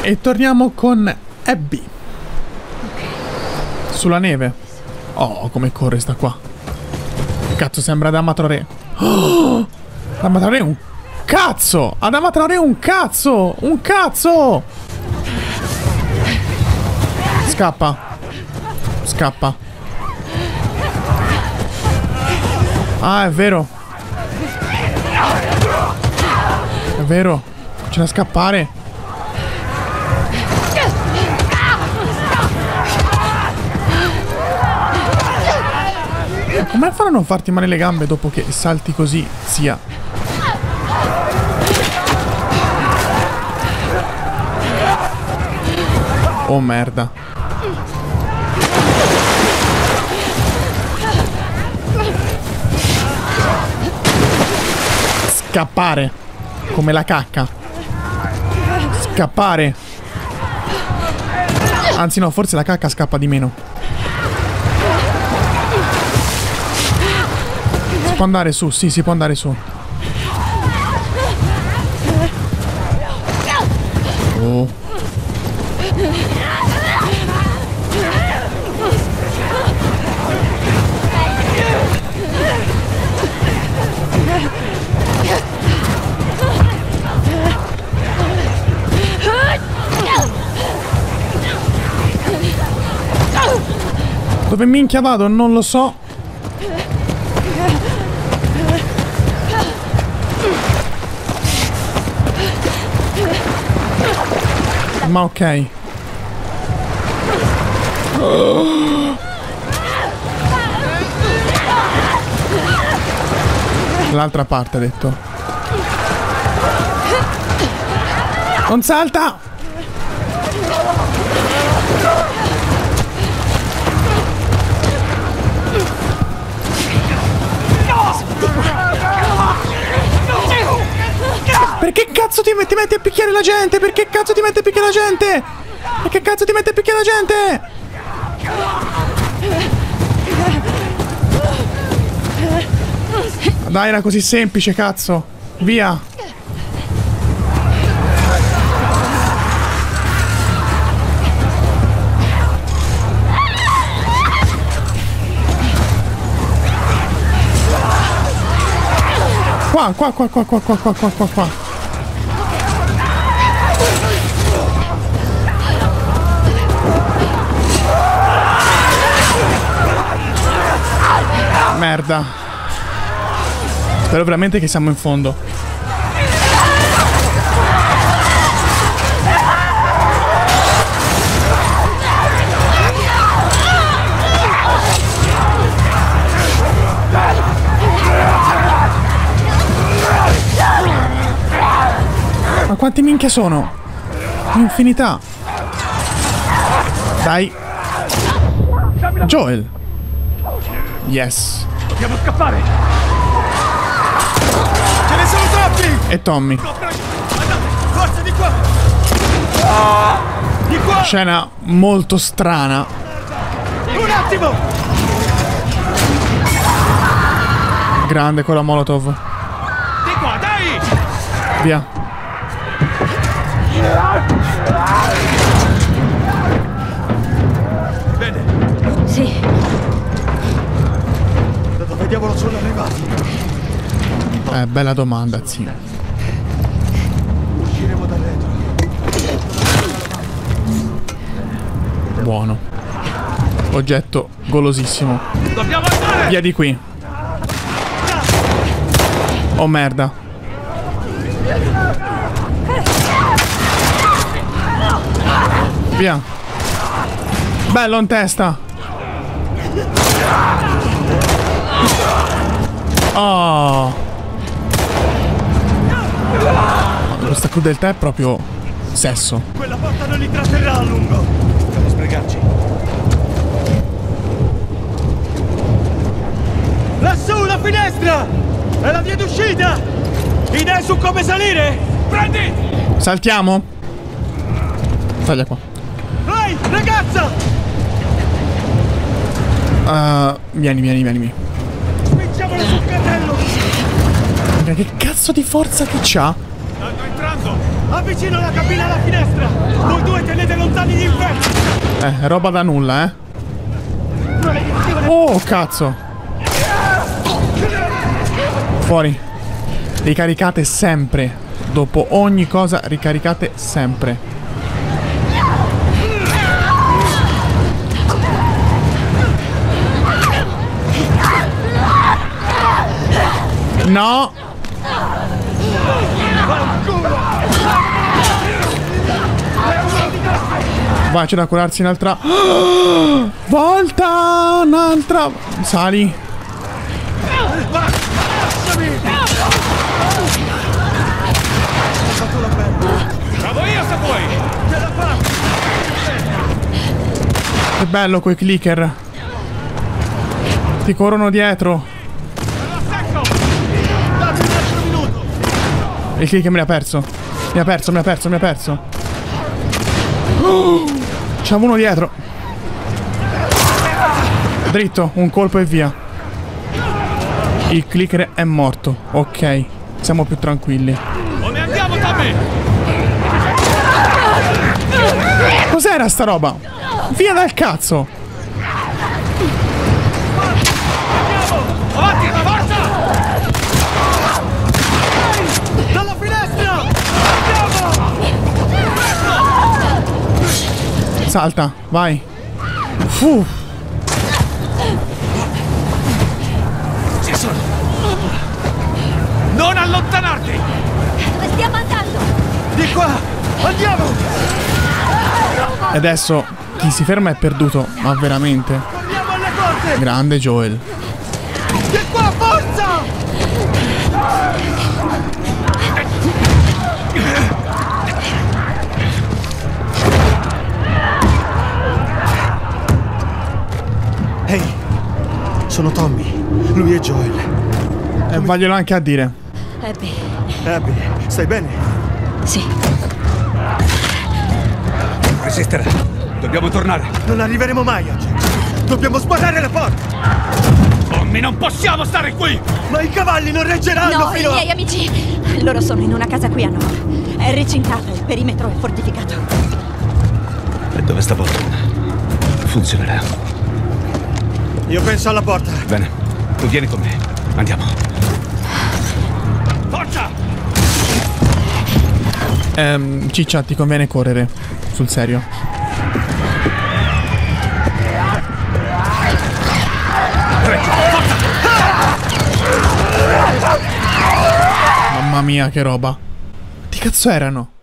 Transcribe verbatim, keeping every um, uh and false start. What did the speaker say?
E torniamo con Abby. Sulla neve. Oh, come corre sta qua. Cazzo, sembra Adama Traoré. Oh, Adama Traoré è un cazzo. Adama Traoré è un cazzo. Un cazzo. Scappa. Scappa. Ah, è vero. È vero. C'è da scappare. Ma come fanno a non farti male le gambe dopo che salti così, sia? Oh merda. Scappare. Come la cacca. Scappare. Anzi no, forse la cacca scappa di meno. Si può andare su, sì, si può andare su. Oh. Dove minchia vado? Non lo so. Ma ok. Oh. L'altra parte ha detto. Non salta! Perché cazzo ti metti, metti a picchiare la gente? Perché cazzo ti metti a picchiare la gente? Perché cazzo ti metti a picchiare la gente? Dai, era così semplice, cazzo. Via. Qua, qua, qua, qua, qua, qua, qua, qua, qua, qua. Merda. Spero veramente che siamo in fondo. Ma quanti minchia sono? Infinità. Dai. Joel. Yes. Dobbiamo scappare. Ce ne sono troppi. E Tommy. Forza di qua. Di qua. Scena molto strana. Un attimo. Grande con la Molotov. Di qua, dai. Via. Bene. Sì. Da dove diavolo sono arrivati? Eh, bella domanda, zio. Usciremo da dentro. Buono. Oggetto golosissimo. Dobbiamo andare. Via di qui. Oh merda. Via. Bello in testa. Oh. Questa crudeltà è proprio sesso. Quella porta non li tratterrà a lungo. Dobbiamo sbrigarci. Lassù la finestra! È la via d'uscita! Idee su come salire? Prendi! Saltiamo? Taglia qua. Vai, ragazza! Uh, vieni, vieni, vieni, vieni. Spingiamolo sul carrello! Che cazzo di forza che c'ha? Stanno entrando! Avvicino la cabina alla finestra! Voi due tenete lontani gli infetti! Eh, roba da nulla, eh. Oh, cazzo. Fuori. Ricaricate sempre. Dopo ogni cosa, ricaricate sempre. No. Vai, c'è da curarsi un'altra volta. Un'altra. Sali. Bravo io se vuoi! Che bello quei clicker. Ti corrono dietro. Il clicker me l'ha perso. Mi ha perso, mi ha perso, mi ha perso. Oh, c'è uno dietro. Dritto, un colpo e via. Il clicker è morto. Ok, siamo più tranquilli. Come andiamo, Tommy? Cos'era sta roba? Via dal cazzo. Avanti, forza! Dalla finestra! Andiamo! Salta, vai. Fu. Ci sono! Non allontanarti! Dove stiamo andando? Di qua! Andiamo! E adesso chi si ferma è perduto, ma veramente. Corriamo alle porte! Grande Joel. Di qua, forza! Ehi, hey, sono Tommy. Lui è Joel. E eh, vaglielo anche a dire. Abby. Abby, stai bene? Sì. Resisterà. Dobbiamo tornare. Non arriveremo mai a Jack. Dobbiamo sbarrare la porta. Tommy, non possiamo stare qui! Ma i cavalli non reggeranno No, fino i a... miei amici. Loro sono in una casa qui a nord. È recintata, il perimetro è fortificato. E dove sta Bolton? Funzionerà. Io penso alla porta. Bene, tu vieni con me. Andiamo. Forza! Ehm, Ciccia, ti conviene correre. Sul serio. Mamma mia, che roba. Che cazzo erano?